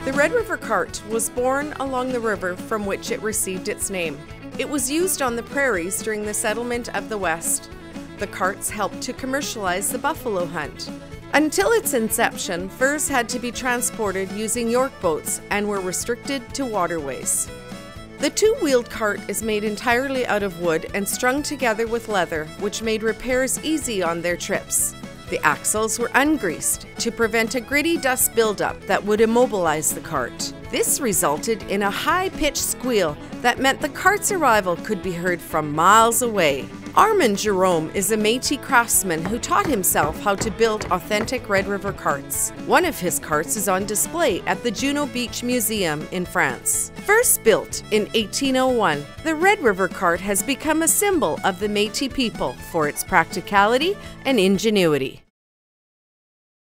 The Red River cart was born along the river from which it received its name. It was used on the prairies during the settlement of the West. The carts helped to commercialize the buffalo hunt. Until its inception, furs had to be transported using York boats and were restricted to waterways. The two-wheeled cart is made entirely out of wood and strung together with leather, which made repairs easy on their trips. The axles were ungreased to prevent a gritty dust buildup that would immobilize the cart. This resulted in a high-pitched squeal that meant the cart's arrival could be heard from miles away. Armand Jerome is a Métis craftsman who taught himself how to build authentic Red River carts. One of his carts is on display at the Juno Beach Museum in France. First built in 1801, the Red River cart has become a symbol of the Métis people for its practicality and ingenuity.